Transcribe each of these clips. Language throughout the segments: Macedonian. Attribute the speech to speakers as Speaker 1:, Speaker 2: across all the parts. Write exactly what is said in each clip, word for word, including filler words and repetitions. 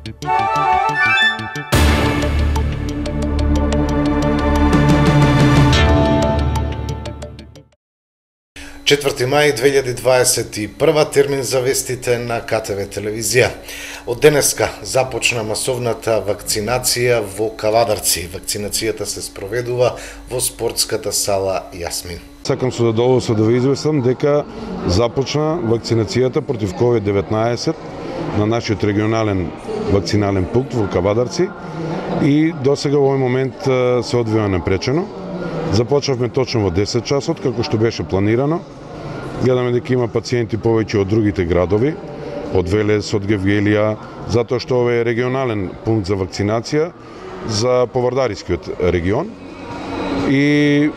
Speaker 1: четврти мај две илјади дваесет и прва, термин за вестите на К Т В телевизија. Од денеска започна масовната вакцинација во Кавадарци. Вакцинацијата се спроведува во спортската сала Јасмин.
Speaker 2: Сакам со задоволство да ви известам дека започна вакцинацијата против ковид деветнаесет на нашиот регионален вакцинален пункт во Кавадарци и досега во овој момент се одвива непречено. Започнавме точно во десет часот, како што беше планирано. Гледаме дека има пациенти повеќе од другите градови, од Велес, од Гевгелија, затоа што ова е регионален пункт за вакцинација за Повардарискиот регион. И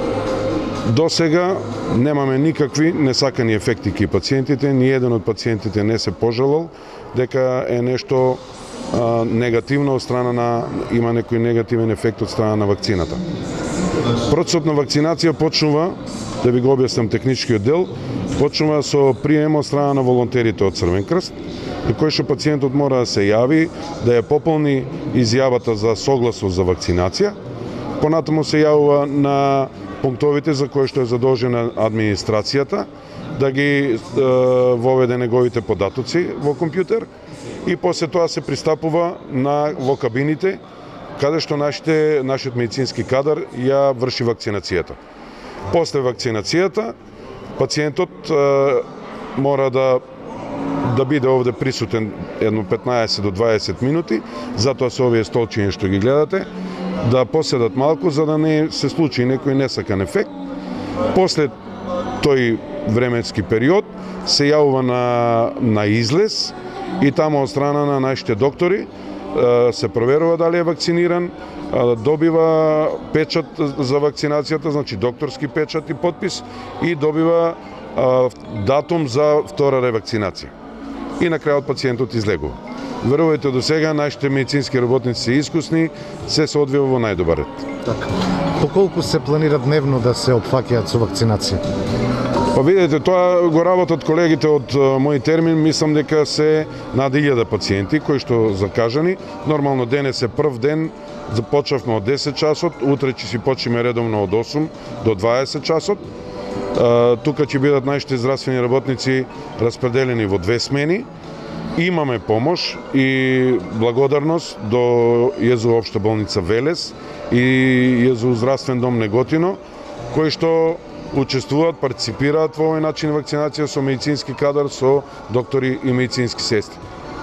Speaker 2: до сега немаме никакви несакани ефекти кај пациентите, ни еден од пациентите не се пожалал дека е нешто а, негативно од страна на има некој негативен ефект од страна на вакцината. Процесот на вакцинација почнува, да ви го објаснам техничкиот дел, почнува со прием од страна на волонтерите од Црвен крст, на кој што пациентот мора да се јави, да ја пополни изјавата за согласност за вакцинација, понатаму се јавува на пунктовите за кои што е задолжена администрацијата, да ги е, воведе неговите податоци во компјутер и после тоа се пристапува на во кабините каде што нашите, нашиот медицински кадар ја врши вакцинацијата. После вакцинацијата, пациентот е, мора да да биде овде присутен едно петнаесет до дваесет минути, затоа се овие столчиња што ги гледате, да поседат малку за да не се случи некој несакан ефект. После тој временски период се јавува на, на излез и таму од страна на нашите доктори се проверува дали е вакциниран, добива печат за вакцинацијата, значи докторски печат и подпис и добива датум за втора ревакцинација. И на крајот пациентот излегува. Верувајте, до сега нашите медицински работници се искусни, се се одвива во најдобар ред.
Speaker 3: Така. По колку се планира дневно да се опфаќаат со вакцинација?
Speaker 2: Па видите, тоа го работат колегите од мој термин, мислам дека се над илјада пациенти кои што закажани. Нормално денес е прв ден, започнавме од десет часот, утре ќе си почнеме редовно од осум до дваесет часот. Тука ќе бидат нашите здравствени работници распределени во две смени. Имаме помош и благодарност до ЈЕЗУ Општа болница Велес и ЈЕЗУ Здравствен дом Неготино, кои што учествуваат, партиципираат во овој начин вакцинација со медицински кадар, со доктори и медицински сестри.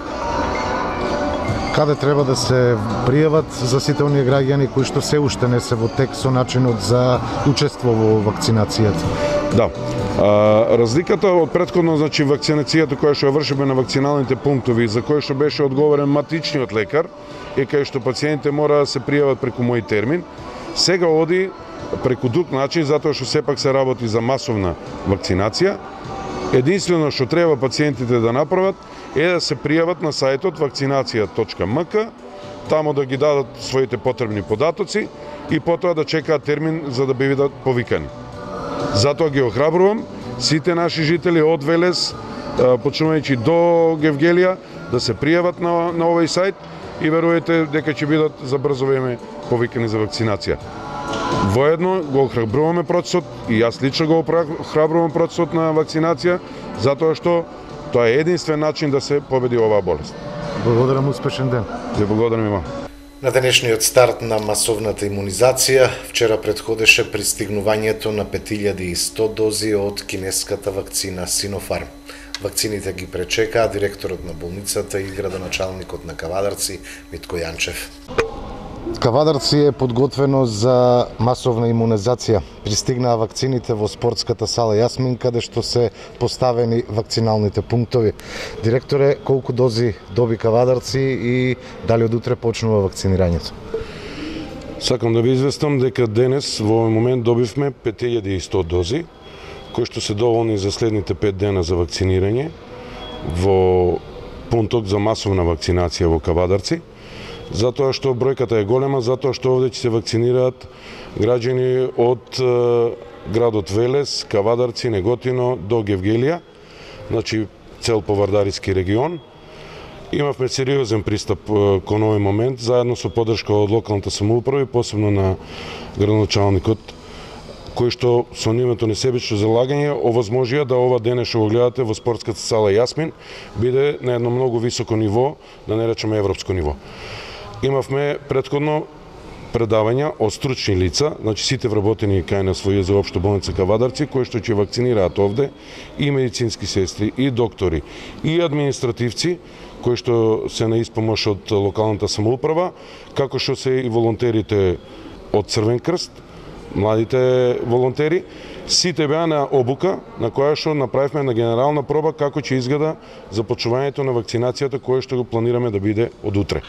Speaker 3: Каде треба да се пријават за сите оние граѓани кои што се уште не се во тек со начинот за учество во вакцинацијата?
Speaker 2: Да. А, разликата од претходно, значи вакцинацијата која што ја вршиме на вакциналните пунктови, за која што беше одговорен матичниот лекар, е кај што пациентите мора да се пријават преку мој термин, сега оди преку друг начин, затоа што сепак се работи за масовна вакцинација. Единствено што треба пациентите да направат е да се пријават на сајтот вакцинација точка ем ка, тамо да ги дадат своите потребни податоци и потоа да чекаат термин за да бидат повикани. Затоа ги охрабрувам сите наши жители од Велес, почнувајќи до Гевгелија, да се пријават на, на овој сајт и верувајте дека ќе бидат за брзо време повикани за вакцинација. Воедно го охрабруваме процесот и јас лично го охрабрувам процесот на вакцинација, затоа што тоа е единствен начин да се победи оваа болест.
Speaker 3: Благодарам, успешен ден.
Speaker 2: Ви благодарам и вам.
Speaker 1: На денешниот старт на масовната имунизација, вчера претходеше пристигнувањето на пет илјади и сто дози од кинеската вакцина Синофарм. Вакцините ги пречекаа директорот на болницата и градоначалникот на Кавадарци Митко Јанчев.
Speaker 3: Кавадарци е подготвено за масовна имунизација. Пристигнаа вакцините во спортската сала Јасмин, каде што се поставени вакциналните пунктови. Директоре, колку дози доби Кавадарци и дали од утре почнува вакцинирањето?
Speaker 2: Сакам да ви известам дека денес во овој момент добивме пет илјади и сто дози, кои што се доволни за следните пет дена за вакцинирање во пунктот за масовна вакцинација во Кавадарци. Затоа што бројката е голема, затоа што овде ќе се вакцинираат граѓани од е, градот Велес, Кавадарци, Неготино до Гевгелија, значи цел Повардариски регион. Имавме сериозен пристап кон овој момент, заедно со поддршка од локалната самоуправа и посебно на градоначалникот, кој што со нивното несебично залагање овозможија да ова дене што го гледате во спортската сала Јасмин биде на едно многу високо ниво, да не речеме европско ниво. Имавме претходно предавања од стручни лица, значи сите вработени кај на своја за општа болница Кавадарци, кои што ќе вакцинираат овде, и медицински сестри, и доктори, и административци, кои што се на испомош од локалната самоуправа, како што се и волонтерите од Црвен крст, младите волонтери. Сите беа на обука, на која што направивме на генерална проба како ќе изгледа започнувањето на вакцинацијата, која што го планираме да биде од утре.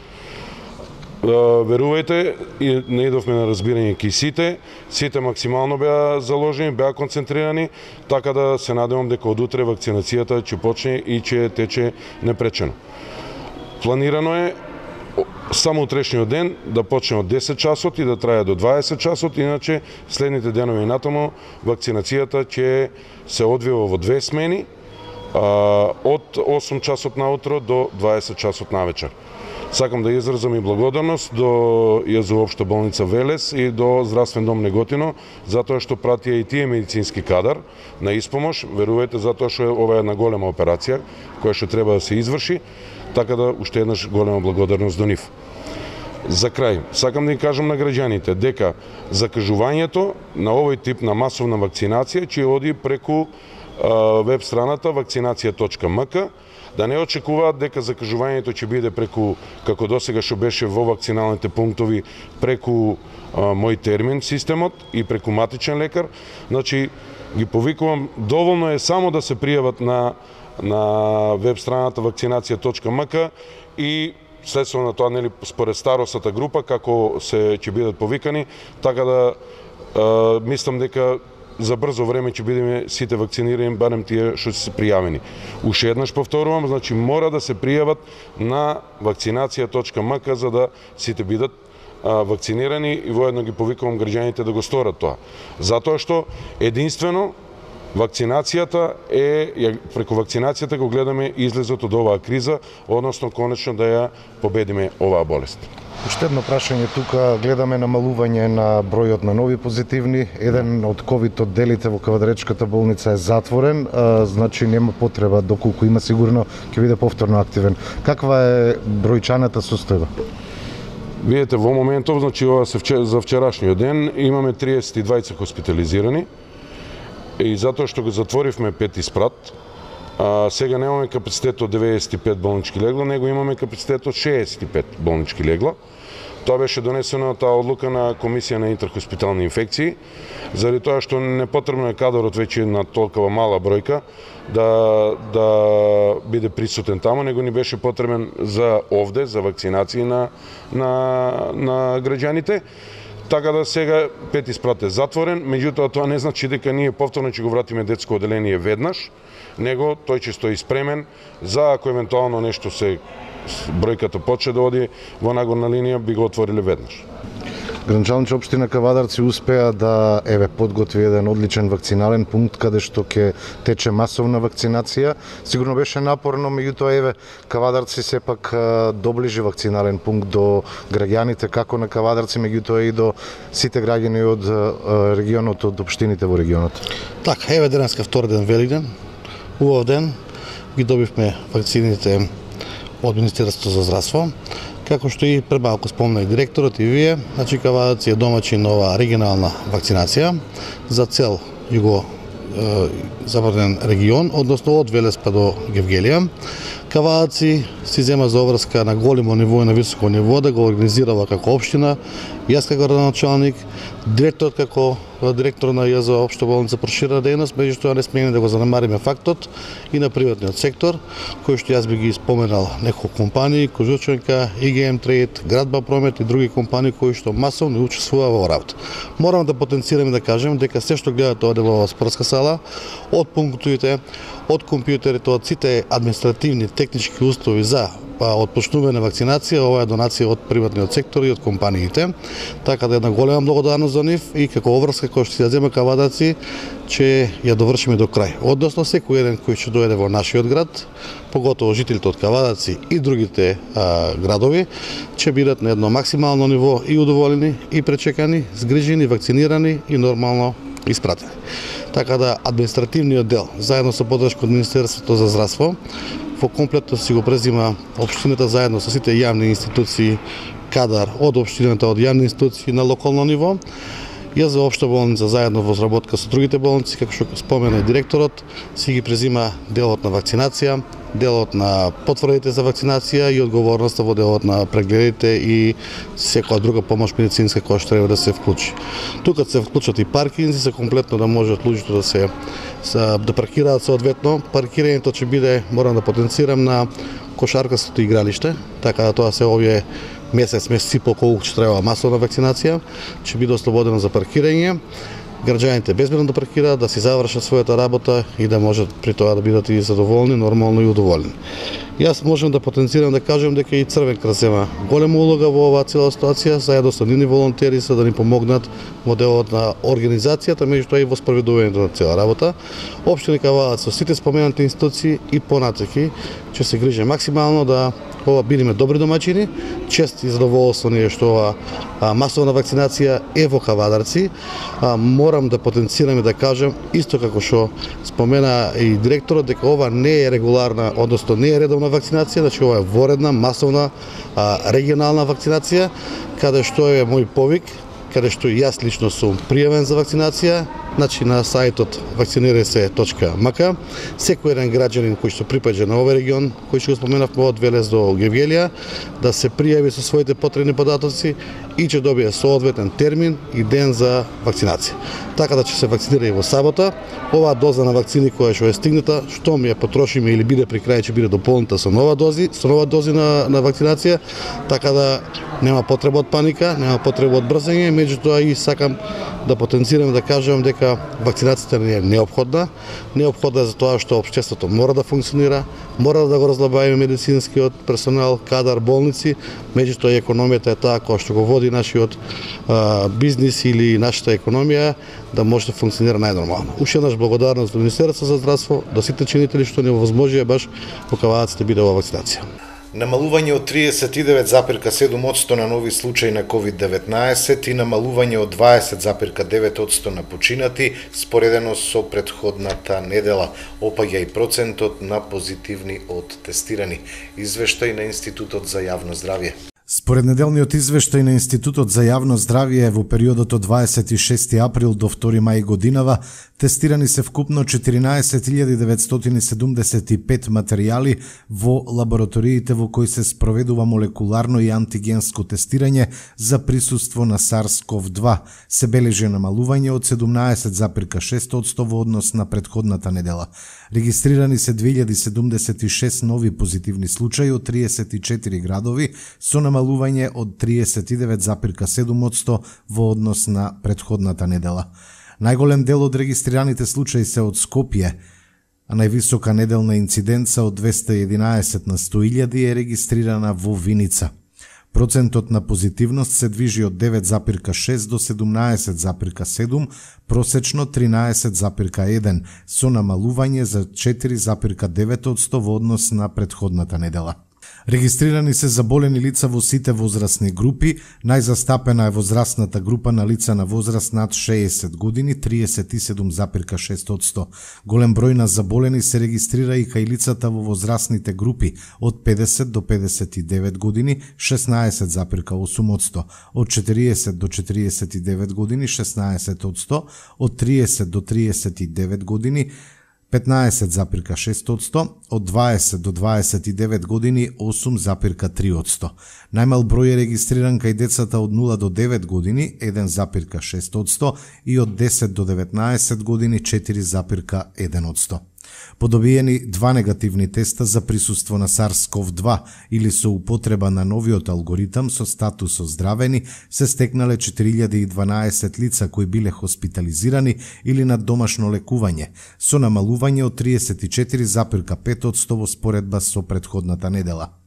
Speaker 2: Верувајте, не идовме на разбирање ки сите, сите максимално беа заложени, беа концентрирани, така да се надевам дека од утре вакцинацијата ќе почне и ќе тече непречено. Планирано е само утрешниот ден да почне од десет часот и да трае до дваесет часот, иначе следните денови натаму вакцинацијата ќе се одвива во две смени, од осум часот наутро до дваесет часот навечер. Сакам да изразам и благодарност до ЈЗУ општа болница Велес и до Здравствен дом Неготино, затоа што пратија и тие медицински кадар на испомош, верувајте, затоа што ова е една голема операција која што треба да се изврши, така да уште еднаш голема благодарност до нив. За крај, сакам да им кажам на граѓаните дека закажувањето на овој тип на масовна вакцинација ќе оди преку веб страната вакцинација точка ем ка, да не очекуваат дека закажувањето ќе биде преку, како досега што беше во вакциналните пунктови, преку а, мој термин системот и преку матичен лекар. Значи, ги повикувам, доволно е само да се пријават на, на веб страната вакцинација точка ем ка и следствено на тоа, нели, според старосата група, како се ќе бидат повикани, така да а, мислам дека за брзо време ќе бидеме сите вакцинирани, барем тие што се пријавени. Уште еднаш повторувам, значи мора да се пријават на вакцинација точка ем ка за да сите бидат а, вакцинирани и воедно ги повикувам граѓаните да го сторат тоа. Затоа што единствено вакцинацијата е, преку вакцинацијата го гледаме излезот од оваа криза, односно конечно да ја победиме оваа болест.
Speaker 3: Уште едно прашање тука, гледаме намалување на бројот на нови позитивни. Еден од ковид одделите во Кавадаречката болница е затворен, а, значи нема потреба, доколку има сигурно ќе биде повторно активен. Каква е бројчаната состојба?
Speaker 2: Видете, во моментов, значи ова се вчер, за вчерашниот ден имаме триесет и двајца хоспитализирани и затоа што го затворивме пети спрат, а, сега немаме капацитет од деветдесет и пет болнички легла, него имаме капацитет од шеесет и пет болнички легла. Тоа беше донесено таа одлука на Комисија на интерхоспитални инфекции, заради тоа што не потребно е кадарот веќе на толкова мала бројка да, да биде присутен таму, него ни беше потребен за овде, за вакцинации на, на, на граѓаните. Така да сега пети спрат е затворен, меѓутоа тоа не значи дека ние повторно ќе го вратиме детско оделение веднаш, него тој ќе стои спремен за ако евентуално нешто се бројката почне да оди во нагорна линија, би го отвориле веднаш.
Speaker 3: Гранчалниче општина Кавадарци успеа да еве подготви еден одличен вакцинален пункт каде што ќе тече масовна вакцинација. Сигурно беше напорно, меѓутоа еве Кавадарци сепак доближи вакцинален пункт до граѓаните како на Кавадарци, меѓутоа и до сите граѓани од регионот, од општините во регионот.
Speaker 4: Така, еве денеска втори ден Великден. Убав ден ги добивме вакцините од Министерството за здравство. Како што и пред малку спомна и директорот и вие, значи Кавадарци е домаќин на оваа регионална вакцинација за цел југо западен регион, односно од Велес па до Гевгелија. Кавадарци си зема за обврска на големо ниво и на високо ниво да го организирава како општина, јас како градоначалник, директорот како директор на ЈЗУ општа болница прошира дејност, меѓутоа не сме да го занемариме фактот и на приватниот сектор, кој што јас би ги споменал неколку компании, Кожученка, И Г М Трейд, Градба Промет и други компании кои што масовно учествува во работа. Морам да потенцираме да кажем дека се што гледате оде во спортска сала, од пунктовите, од компјутерите, од сите административни технички услови за отпочнување на вакцинација, ова е донација од приватниот сектор и од компаниите, така да една голема благодарност за нив и како обврска која што се ја зема кавадарци, че ја довршиме до крај. Односно, секој еден кој ќе дојде во нашиот град, поготово жителите од Кавадарци и другите а, градови, ќе бидат на едно максимално ниво и удоволени, и пречекани, згрижени, вакцинирани и нормално испратени. Така да административниот дел, заедно со поддршка од Министерството за здравство, во комплетно си го презима општината заедно со сите јавни институции, кадар од општината, од јавни институции на локално ниво. Ја за општа болница заедно во сработка со другите болници, како што спомена и директорот, си ги презима делот на вакцинација, делот на потврдите за вакцинација и одговорноста во делот на прегледите и секоја друга помош медицинска која што треба да се вклучи. Тука се вклучат и паркинзи за комплетно да можат луѓето да се да паркираат соодветно. Паркирањето ќе биде, морам да потенцирам, на кошаркастото игралиште, така да тоа се овие месец, месец и пол колку ќе треба масовна вакцинација, ќе биде ослободено за паркирање. Граѓаните безбедно да паркираат, да си завршат својата работа и да можат при тоа да бидат и задоволни, нормално и удоволни. Јас можам да потенцирам да кажам дека и Црвен крст зема голема улога во оваа цела ситуација, заедно со нивни волонтери за да ни помогнат во делот на организацијата, меѓутоа и во спроведувањето на цела работа. Општина Кавадарци со сите споменати институции и понатаки ќе се грижи максимално да ова бидеме добри домаќини. Чест и задоволство ни е што ова а, масовна вакцинација е во Кавадарци. А, морам да потенцирам и да кажам, исто како што спомена и директорот, дека ова не е регуларна, односно не е редовна вакцинација, значи ова е воредна, масовна, а, регионална вакцинација, каде што е мој повик, каде што и јас лично сум пријавен за вакцинација, значи на сајтот вакцинирај се точка ем ка. Секој еден граѓанин кој што припаѓа на овој регион, кој што го споменавме од Велес до Гевгелија, да се пријави со своите потребни податоци и ќе добие соодветен термин и ден за вакцинација. Така да ќе се вакцинира и во сабота. Оваа доза на вакцини која што е стигната, што ми ја потрошиме или биде при крај, ќе биде дополнита со нова дози, со нова дози на, на вакцинација, така да нема потреба од паника, нема потреба од брзање, меѓутоа и сакам да потенцирам да кажам дека вакцинацијата не е неопходна, неопходна за тоа што општеството мора да функционира, мора да го разлабавиме медицинскиот персонал, кадар, болници, меѓутоа и економијата е таа која што го води нашиот а, бизнис или нашата економија да може да функционира најнормално. Уште еднаш благодарност до Министерството за здравство, до сите чинители што ни овозможија баш во Кавадарци да биде оваа вакцинација.
Speaker 1: Намалување од триесет и девет запирка седум одсто на нови случаи на ковид деветнаесет и намалување од дваесет запирка девет одсто на починати, споредено со претходната недела, опаѓа и процентот на позитивни од тестирани. Извештај на Институтот за јавно здравје.
Speaker 3: Според неделниот извештај на Институтот за јавно здравје во периодот од дваесет и шести април до втори мај годинава тестирани се вкупно четиринаесет илјади деветстотини седумдесет и пет материјали во лабораториите во кои се спроведува молекуларно и антигенско тестирање за присуство на SARS-ков два. Се бележи намалување од седумнаесет запирка шест одсто во однос на претходната недела. Регистрирани се две илјади седумдесет и шест нови позитивни случаи од триесет и четири градови со намалување од триесет и девет запирка седум одсто во однос на претходната недела. Најголем дел од регистрираните случаи се од Скопје, а највисока неделна инциденца од двеста и единаесет на сто илјади е регистрирана во Виница. Процентот на позитивност се движи од девет запирка шест до седумнаесет запирка седум, просечно тринаесет запирка еден, со намалување за четири запирка девет одсто во однос на претходната недела. Регистрирани се заболени лица во сите возрастни групи, најзастапена е возрастната група на лица на возраст над шеесет години, триесет и седум запирка шест одсто. Голем број на заболени се регистрира и кај лицата во возрастните групи од педесет до педесет и девет години, шеснаесет запирка осум одсто, од четириесет до четириесет и девет години, шеснаесет одсто, од триесет до триесет и девет години, петнаесет запирка шест одсто, од дваесет до дваесет и девет години осум запирка три одсто. Најмал број е регистриран кај децата од нула до девет години еден запирка шест одсто и од десет до деветнаесет години четири запирка еден одсто. Подобиени два негативни теста за присуство на SARS-ков два или со употреба на новиот алгоритам со статус оздравени се стекнале четири илјади и дванаесет лица кои биле хоспитализирани или на домашно лекување, со намалување од триесет и четири запирка пет одсто во споредба со претходната недела.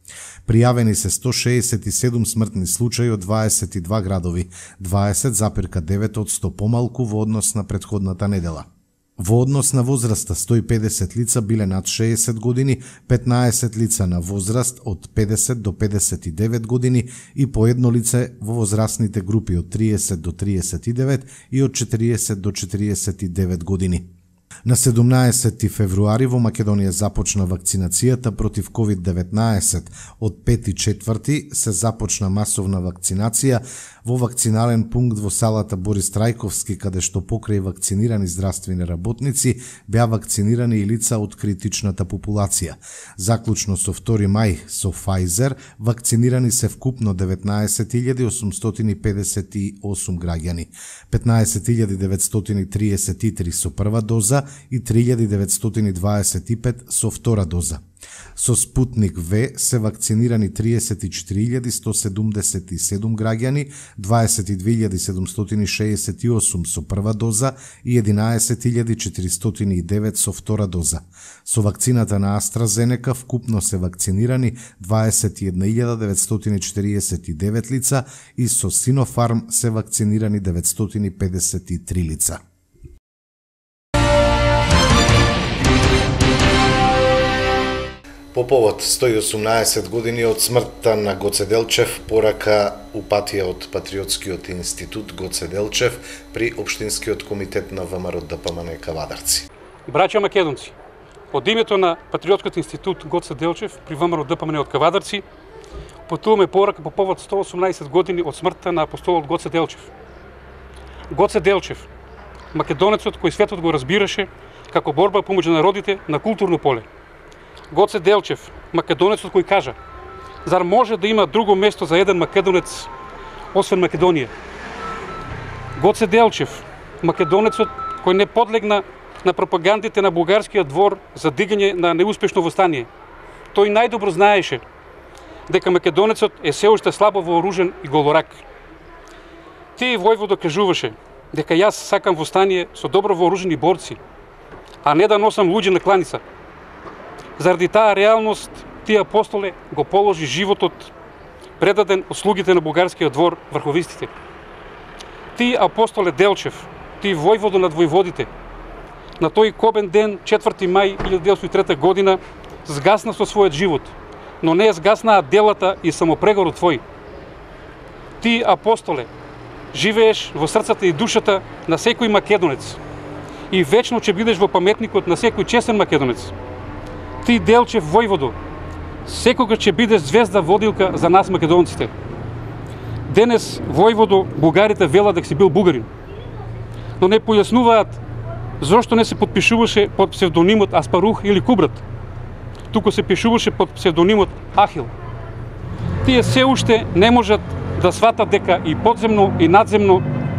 Speaker 3: Пријавени се сто шеесет и седум смртни случаи од дваесет и два градови, дваесет запирка девет од сто помалку во однос на претходната недела. Во однос на возраста сто и педесет лица биле над шеесет години, петнаесет лица на возраст од педесет до педесет и девет години и по едно лице во возрастните групи од триесет до триесет и девет и од четириесет до четириесет и девет години. На седумнаесети февруари во Македонија започна вакцинацијата против ковид деветнаесет. Од пети четврти се започна масовна вакцинација во вакцинален пункт во салата Борис Трајковски, каде што покрај вакцинирани здравствени работници беа вакцинирани и лица од критичната популација. Заклучно со втори мај со Pfizer вакцинирани се вкупно деветнаесет илјади осумстотини педесет и осум граѓани, петнаесет илјади деветстотини триесет и три со прва доза и три илјади деветстотини дваесет и пет со втора доза. Со Спутник В се вакцинирани триесет и четири илјади сто седумдесет и седум граѓани, дваесет и две илјади седумстотини шеесет и осум со прва доза и единаесет илјади четиристотини и девет со втора доза. Со вакцината на AstraZeneca вкупно се вакцинирани дваесет и една илјада деветстотини четириесет и девет лица и со Sinopharm се вакцинирани деветстотини педесет и три лица.
Speaker 1: По повод сто и осумнаесет години од смртта на Гоце Делчев, порака упатија од Патриотскиот институт Гоце Делчев при Општинскиот комитет на ВМРО Д П М Н Кавадарци.
Speaker 5: Браќа македонци, од името на Патриотскиот институт Гоце Делчев при ВМРО Д П М Н од Кавадарци, потуваме порака по повод сто и осумнаесет години од смртта на апостолот Гоце Делчев. Гоце Делчев, македонецот кој светот го разбираше како борба помеѓу народите на културно поле. Гоце Делчев, македонецот кој кажа: зар може да има друго место за еден македонец освен Македонија? Гоце Делчев, македонецот кој не подлегна на пропагандите на бугарскиот двор за дигање на неуспешно востание. Тој најдобро знаеше дека македонецот е се уште слабо вооружен и голорак. Тие војводо кажуваше дека јас сакам востание со добро вооружени борци, а не да носам луѓе на кланица. Заради таа реалност, тие апостоле го положи животот предаден од слугите на бугарскиот двор врховистите. Тие апостоле Делчев, тие војводо над војводите, на тој кобен ден, четврти мај илјада деветстотини и трета година, згасна со својот живот, но не згаснаа делата и самопрегорот твој. Ти, апостоле, живееш во срцата и душата на секој македонец и вечно ќе бидеш во паметникот на секој честен македонец. Ти, Делчев војводо, секогаш ќе бидеш звезда водилка за нас македонците. Денес војводо бугарите велат дека си бил бугарин, но не појаснуваат зошто не се подпишуваше под псевдонимот Аспарух или Кубрат, туку се пишуваше под псевдонимот Ахил. Тие се уште не можат да сватат дека и подземно и надземно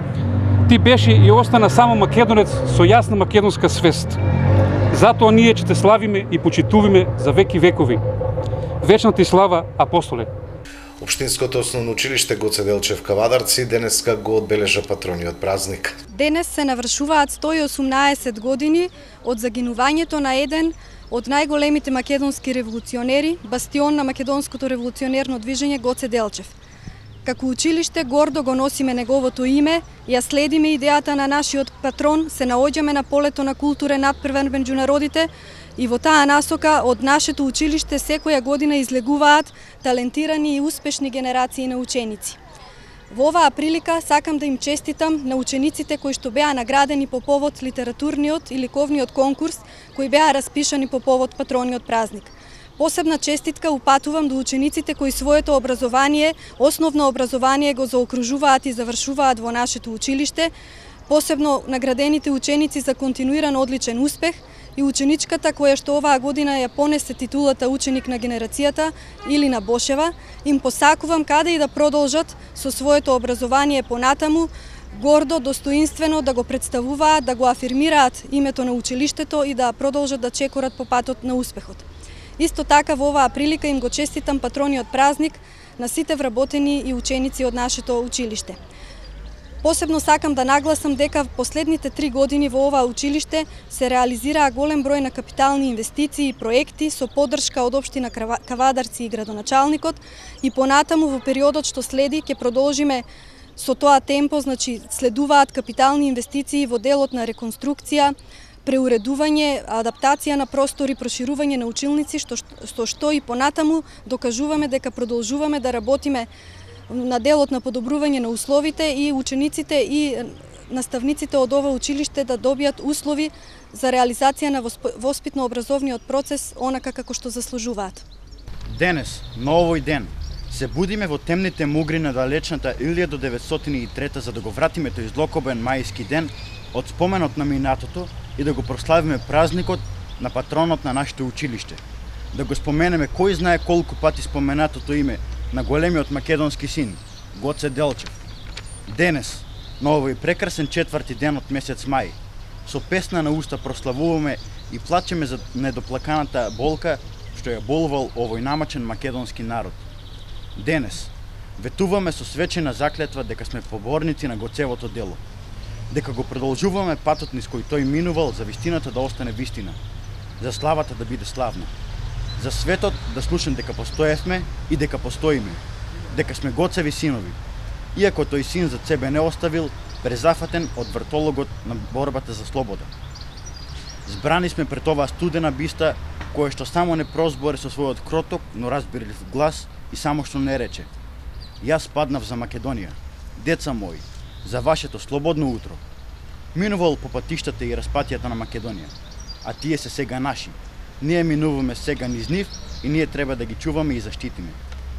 Speaker 5: ти беше и остана само македонец со јасна македонска свест. Затоа ние ќе те славиме и почитуваме за веки векови. Вечна ти слава, апостоле!
Speaker 1: Општинското основно училиште Гоце Делчев Кавадарци денеска го одбележа патрониот празник.
Speaker 6: Денес се навршуваат сто и осумнаесет години од загинувањето на еден од најголемите македонски револуционери, бастион на македонското револуционерно движење Гоце Делчев. Како училиште гордо го носиме неговото име, ја следиме идејата на нашиот патрон, се наоѓаме на полето на културен надпревар меѓу народите и во таа насока од нашето училиште секоја година излегуваат талентирани и успешни генерации на ученици. Во оваа прилика сакам да им честитам на учениците кои што беа наградени по повод литературниот и ликовниот конкурс кои беа распишани по повод патрониот празник. Посебна честитка упатувам до учениците кои своето образование, основно образование го заокружуваат и завршуваат во нашето училиште, посебно наградените ученици за континуиран одличен успех и ученичката која што оваа година ја понесе титулата ученик на генерацијата или на Бошева, им посакувам каде и да продолжат со своето образование понатаму, гордо, достоинствено да го представуваат, да го афирмираат името на училиштето и да продолжат да чекорат по патот на успехот. Исто така во оваа прилика им го честитам патрониот празник на сите вработени и ученици од нашето училиште. Посебно сакам да нагласам дека последните три години во ова училиште се реализираа голем број на капитални инвестиции и проекти со поддршка од општина Кавадарци и градоначалникот, и понатаму во периодот што следи ќе продолжиме со тоа темпо, значи следуваат капитални инвестиции во делот на реконструкција, преуредување, адаптација на простори, проширување на училници, што, што, што и понатаму докажуваме дека продолжуваме да работиме на делот на подобрување на условите и учениците и наставниците од ова училиште да добијат услови за реализација на воспитно-образовниот процес онака како што заслужуваат.
Speaker 7: Денес, на овој ден, се будиме во темните мугри на далечната илјада деветстотини и трета за да го вратиме тој злокобен мајски ден од споменот на минатото и да го прославиме празникот на патронот на нашето училиште. Да го споменеме кој знае колку пати споменатото име на големиот македонски син, Гоце Делчев. Денес, на овој прекрасен четврти ден од месец мај, со песна на уста прославуваме и плачеме за недоплаканата болка што ја болувал овој намачен македонски народ. Денес, ветуваме со свечена заклетва дека сме поборници на Гоцевото дело, дека го продолжуваме патот низ кој тој минувал за вистината да остане вистина, за славата да биде славна, за светот да слушам дека постоевме и дека постоиме, дека сме Гоцеви синови, иако тој син за себе не оставил, презафатен од вртологот на борбата за слобода. Збрани сме пред оваа студена биста, која што само не прозбори со својот кроток, но разбирлив глас и само што не рече: јас паднав за Македонија, деца мои, за вашето слободно утро. Минувал по патиштата и распатијата на Македонија, а тие се сега наши. Ние минуваме сега низ нив и ние треба да ги чуваме и заштитиме.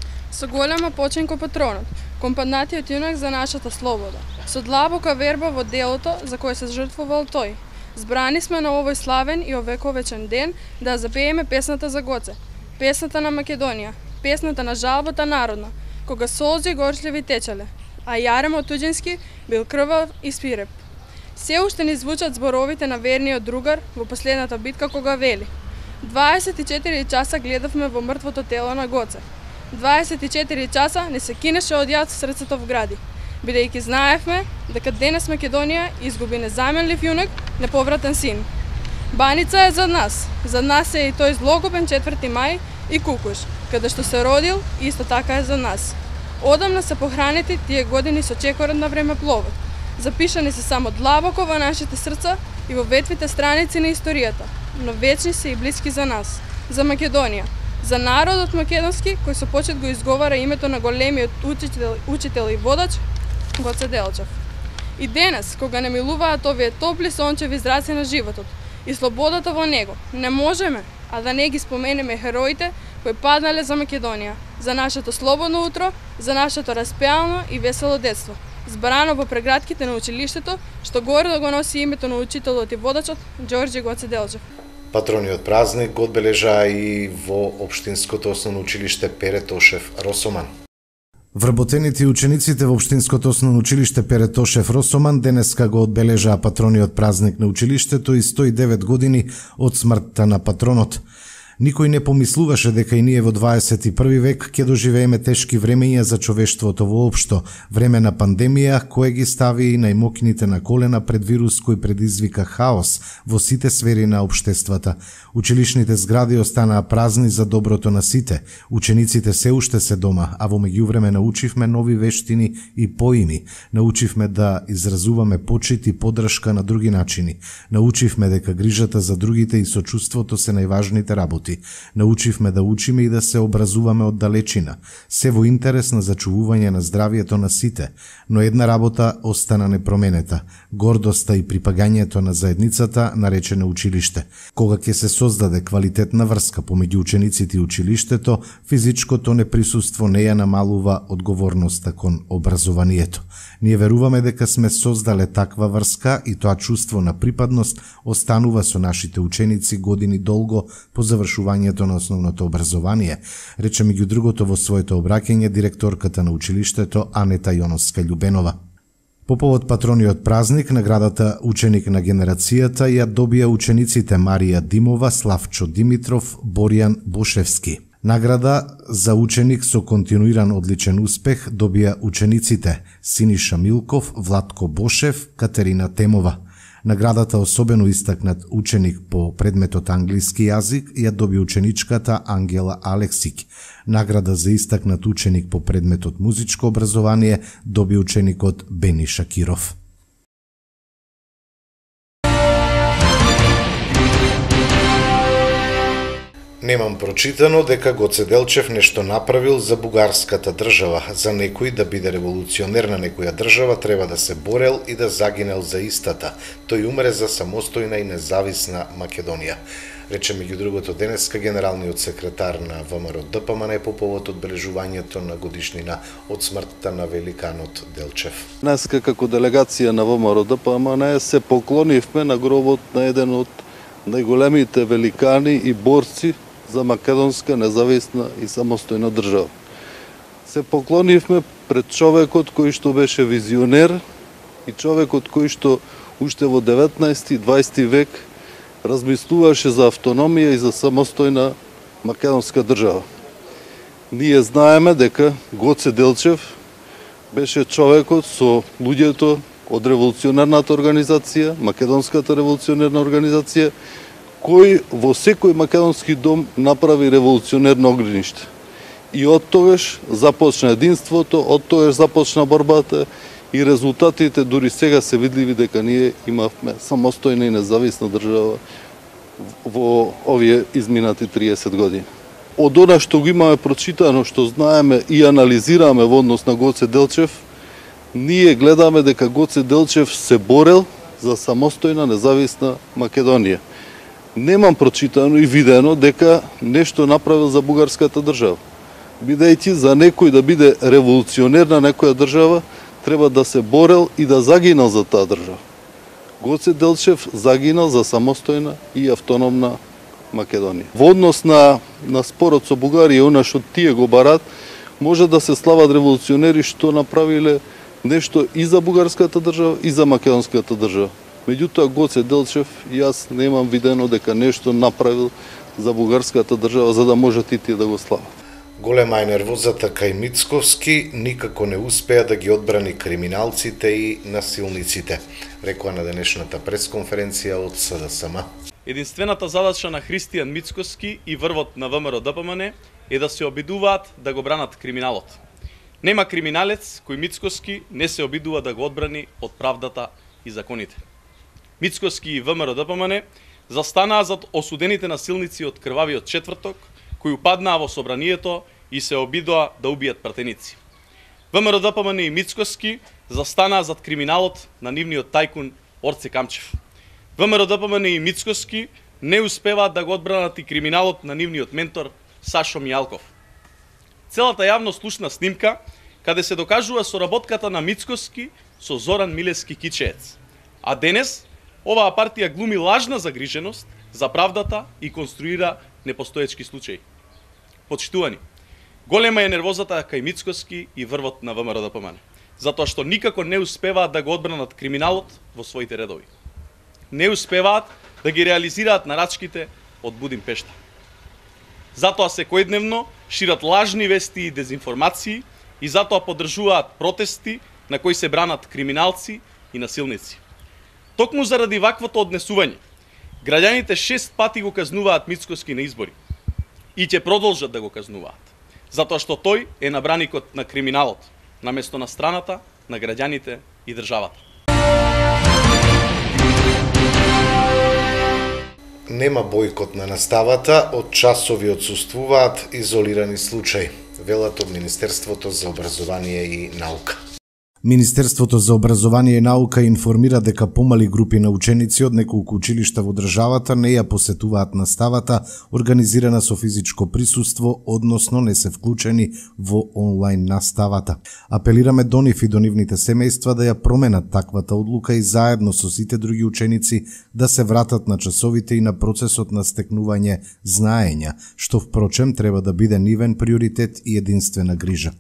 Speaker 8: Со голема почин ко патронот, компанатиот юнак за нашата слобода, со длабока верба во делото за кое се жртвувал тој. Збрани сме на овој славен и овековечен ден да запееме песната за Гоце, песната на Македонија, песната на жалбата народна, кога солзи горчливи течеле, а јаремот туѓински бил крвав и спиреп. Се уште ни звучат зборовите на верниот другар во последната битка кога вели: дваесет и четири часа гледавме во мртвото тело на Гоце. дваесет и четири часа не се кинеше од јад срцето вгради, бидејќи знаевме дека денес Македонија изгуби незаменлив юнак, неповратен син. Баница е за нас, за нас е и тој злокобен четврти мај и Кукуш, каде што се родил, исто така е за нас. Одамна се похранети тие години со чекорот на времепловот. Запишани се само длабоко во нашите срца и во ветвите страници на историјата, но вечни се и блиски за нас, за Македонија, за народот македонски кој со почет го изговара името на големиот учител, учител и водач Гоце Делчев. И денес, кога не милуваат овие топли сончеви зраци на животот и слободата во него, не можеме а да не ги споменеме хероите кои паднале за Македонија, за нашето слободно утро, за нашето распеално и весело детство, збрано во прегратките на училиштето, што гордо го носи името на учителот и водачот Ѓорѓе Гоце Делчев.
Speaker 1: Патрониот празник го одбележаа и во Општинското основно училиште Пере Тошев Росоман.
Speaker 3: Вработените и учениците во Општинското основно училиште Пере Тошев Росоман денеска го одбележаа патрониот празник на училиштето и сто и девет години од смртта на патронот. Никој не помислуваше дека и ние во дваесет и први век ќе доживееме тешки времења за човештвото воопшто, време на пандемија која ги стави и најмокните на колена пред вирус кој предизвика хаос во сите сфери на општествата. Училишните згради останаа празни за доброто на сите. Учениците се уште се дома, а во меѓувреме научивме нови вештини и поими. Научивме да изразуваме почит и поддршка на други начини. Научивме дека грижата за другите и сочувството се најважните работи. Научивме да учиме и да се образуваме од далечина, се во интерес на зачувување на здравието на сите, но една работа остана непроменета – гордоста и припагањето на заедницата наречена училиште. Кога ќе се создаде квалитетна врска помеѓу учениците и училиштето, физичкото неприсуство не ја намалува одговорноста кон образованието. Ние веруваме дека сме создале таква врска и тоа чувство на припадност останува со нашите ученици години долго по завршувањето на основното образование, рече меѓу другото во своето обраќање директорката на училиштето Анета Јоновска-Љубенова. По повод патрониот празник, наградата Ученик на генерацијата ја добија учениците Марија Димова, Славчо Димитров, Боријан Бошевски. Награда за ученик со континуиран одличен успех добија учениците Синиша Милков, Владко Бошев, Катерина Темова. Наградата особено истакнат ученик по предметот англиски јазик ја доби ученичката Ангела Алексик. Награда за истакнат ученик по предметот музичко образование доби ученикот Бени Шакиров.
Speaker 1: Немам прочитано дека Гоце Делчев нешто направил за бугарската држава. За некој да биде револуционер на некоја држава треба да се борел и да загинел за истата. Тој умре за самостојна и независна Македонија. Рече меѓу другото денеска генералниот секретар на ВМРО Д П М Н по повод одбележувањето на годишнина од смртта на великанот Делчев.
Speaker 9: Днеска како делегација на ВМРО Д П М Н се поклонивме на гробот на еден од најголемите великани и борци за македонска независна и самостојна држава. Се поклонивме пред човекот кој што беше визионер и човекот кој што уште во деветнаести и дваесети век размислуваше за автономија и за самостојна македонска држава. Ние знаеме дека Гоце Делчев беше човекот со луѓето од револуционерната организација, македонската револуционерна организација, кој во секој македонски дом направи револуционерно огниште. И од тогаш започна единството, од тогаш започна борбата и резултатите дури сега се видливи дека ние имавме самостојна и независна држава во овие изминати триесет години. Од она што го имаме прочитано, што знаеме и анализираме во однос на Гоце Делчев, ние гледаме дека Гоце Делчев се борел за самостојна независна Македонија. Немам прочитано и видено дека нешто направил за бугарската држава. Бидејќи за некој да биде револуционер на некоја држава, треба да се борел и да загинал за таа држава. Гоце Делчев загинал за самостојна и автономна Македонија. Во однос на, на спорот со Бугарија, она што тие го барат, може да се слават револуционери што направиле нешто и за бугарската држава и за македонската држава. Меѓутоа Гоце Делчев, јас немам видено дека нешто направил за бугарската држава за да можат и тие да го слават.
Speaker 1: Голема е нервозата кај Мицковски, никако не успеа да ги одбрани криминалците и насилниците, рекоа на денешната пресконференција од С Д С М.
Speaker 10: Единствената задача на Христијан Мицковски и врвот на ВМРО Д П М Н е да се обидуваат да го бранат криминалот. Нема криминалец кој Мицковски не се обидува да го одбрани од правдата и законите. Мицковски и ВМРО Д П М Н застанаа зад осудените насилници од крвавиот четврток, кои упаднаа во собранието и се обидоа да убијат пратеници. ВМРО Д П М Н и Мицковски застанаа зад криминалот на нивниот тајкун Орце Камчев. ВМРО Д П М Н и Мицковски не успеваат да го одбранат и криминалот на нивниот ментор Сашо Мијалков. Целата јавност слушна снимка каде се докажува соработката на Мицковски со Зоран Милевски Кичеец. А денес оваа партија глуми лажна загриженост за правдата и конструира непостоечки случаи. Почитувани, голема е нервозата кај Мицковски и врвот на ВМРО Д П М Н, затоа што никако не успеваат да го одбранат криминалот во своите редови. Не успеваат да ги реализираат нарачките од Будимпешта. Затоа секојдневно шират лажни вести и дезинформации и затоа поддржуваат протести на кои се бранат криминалци и насилници. Токму заради ваквото однесување, граѓаните шест пати го казнуваат Мицковски на избори и ќе продолжат да го казнуваат, затоа што тој е на браникот на криминалот, наместо на страната на граѓаните и државата.
Speaker 1: Нема бојкот на наставата, од часови отсуствуваат изолирани случаи, велат од Министерството за образование и наука.
Speaker 3: Министерството за образование и наука информира дека помали групи на ученици од неколку училишта во државата не ја посетуваат наставата организирана со физичко присуство, односно не се вклучени во онлайн наставата. Апелираме до нив и до нивните семејства да ја променат таквата одлука и заедно со сите други ученици да се вратат на часовите и на процесот на стекнување знаења, што впрочем треба да биде нивен приоритет и единствена грижа.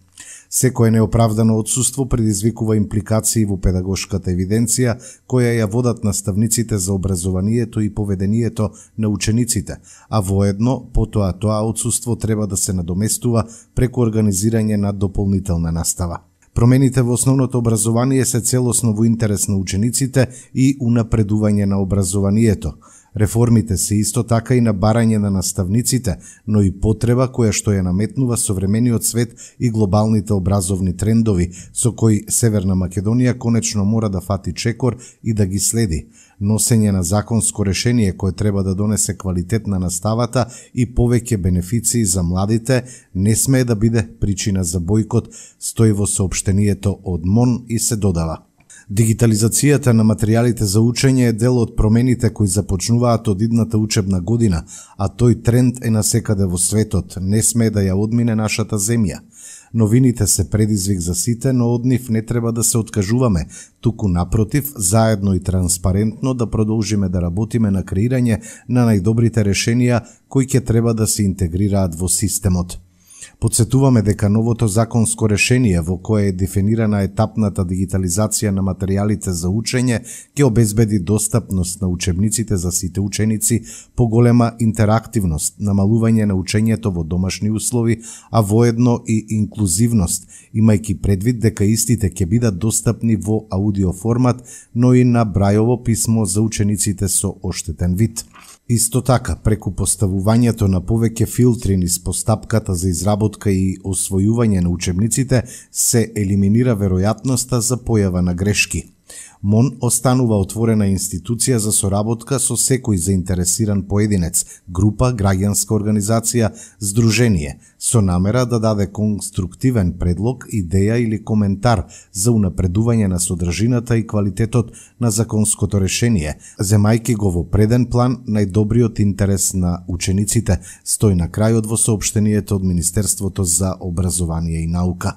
Speaker 3: Секое неоправдано отсуство предизвикува импликации во педагошката евиденција која ја водат наставниците за образованието и поведението на учениците, а воедно потоа тоа отсуство треба да се надоместува преку организирање на дополнителна настава. Промените во основното образование се целосно во интерес на учениците и унапредување на образованието. Реформите се исто така и на барање на наставниците, но и потреба која што ја наметнува современиот свет и глобалните образовни трендови, со кои Северна Македонија конечно мора да фати чекор и да ги следи. Носење на законско решение кое треба да донесе квалитет на наставата и повеќе бенефиции за младите не смее да биде причина за бојкот, стои во соопштението од МОН и се додава. Дигитализацијата на материјалите за учење е дел од промените кои започнуваат од идната учебна година, а тој тренд е насекаде во светот, не смее да ја одмине нашата земја. Новините се предизвик за сите, но од нив не треба да се откажуваме, туку напротив, заедно и транспарентно да продолжиме да работиме на креирање на најдобрите решенија кои ќе треба да се интегрираат во системот. Подсетуваме дека новото законско решение во кое е дефинирана етапната дигитализација на материјалите за учење ќе обезбеди достапност на учебниците за сите ученици, поголема интерактивност, намалување на учењето во домашни услови, а воедно и инклузивност, имајќи предвид дека истите ќе бидат достапни во аудио формат, но и на брајово писмо за учениците со оштетен вид. Исто така, преку поставувањето на повеќе филтри низ постапката за изработка и освојување на учебниците, се елиминира веројатноста за појава на грешки. МОН останува отворена институција за соработка со секој заинтересиран поединец, група, граѓанска организација, здружение, со намера да даде конструктивен предлог, идеја или коментар за унапредување на содржината и квалитетот на законското решение, земајќи го во преден план најдобриот интерес на учениците, стои на крајот во соопштението од Министерството за образование и наука.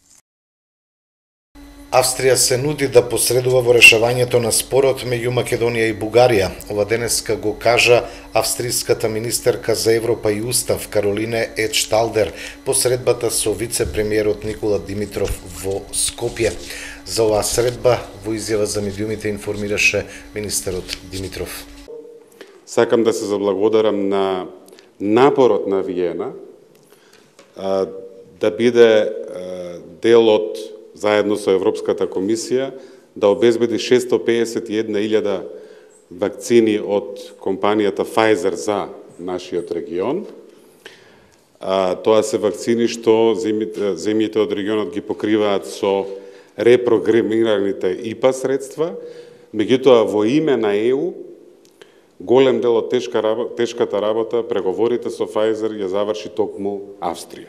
Speaker 1: Австрија се нуди да посредува во решавањето на спорот меѓу Македонија и Бугарија. Ова денеска го кажа австриската министерка за Европа и Устав Каролине Едшталдер по средбата со вице-премиерот Никола Димитров во Скопје. За оваа средба во изјава за медиумите информираше министерот Димитров.
Speaker 11: Сакам да се заблагодарам на напорот на Виена да биде дел од заедно со Европската комисија да обезбеди шестстотини пеесет и една илјада вакцини од компанијата Pfizer за нашиот регион. А, тоа се вакцини што земјите, земјите од регионот ги покриваат со репрограмираните И П А средства, меѓутоа во име на Е У голем дел од тешка, тешката работа, преговорите со Pfizer ја заврши токму Австрија.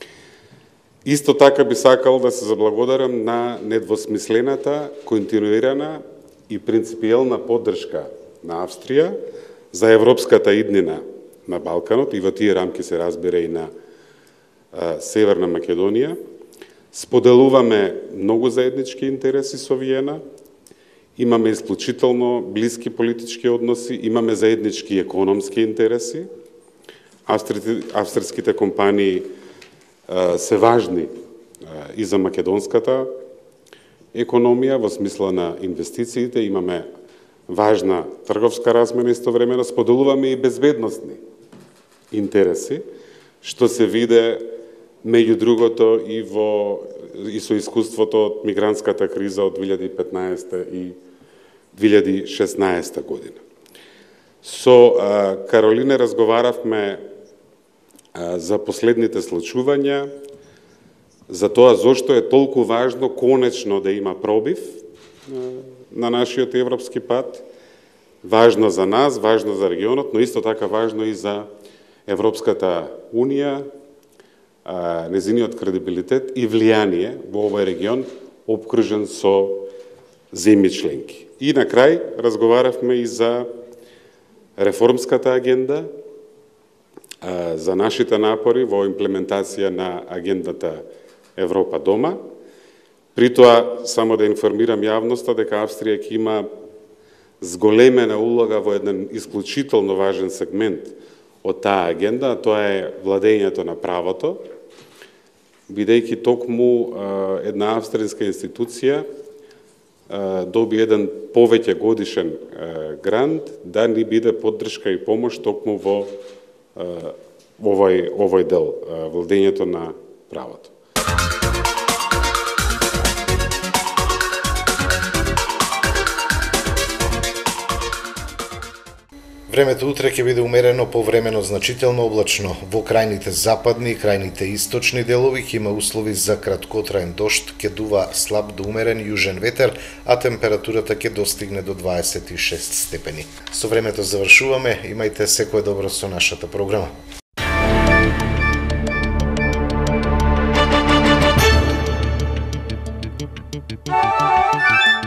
Speaker 11: Исто така би сакал да се заблагодарам на недвосмислената, континуирана и принципиелна поддршка на Австрија за европската иднина на Балканот и во тие рамки се разбира и на а, Северна Македонија. Споделуваме многу заеднички интереси со Виена, имаме исклучително блиски политички односи, имаме заеднички економски интереси. Австри... Австриските компании се важни и за македонската економија во смисла на инвестициите, имаме важна трговска размена истовремено, споделуваме и безбедносни интереси, што се виде меѓу другото и во и со искуството од мигрантската криза од две илјади и петнаесета и две илјади и шеснаесета година. Со а, Каролине разговаравме за последните случувања, за тоа зошто е толку важно конечно да има пробив на нашиот европски пат, важно за нас, важно за регионот, но исто така важно и за Европската Унија, незиниот кредибилитет и влијание во овој регион, обкружен со земји членки. И на крај разговаравме и за реформската агенда, за нашите напори во имплементација на агендата Европа дома. При тоа, само да информирам јавноста дека Австрија ќе има зголемена улога во еден исклучително важен сегмент од таа агенда, а тоа е владењето на правото. бидејќи токму една австријска институција доби еден повеќе годишен грант да ни биде поддршка и помош токму во овој овој дел, владењето на правото.
Speaker 1: Времето утре ќе биде умерено, повремено значително облачно. Во крајните западни и крајните источни делови ќе има услови за краткотраен дожд, ќе дува слаб до умерен јужен ветер, а температурата ќе достигне до дваесет и шест степени. Со времето завршуваме, имајте секое добро со нашата програма. Thank you.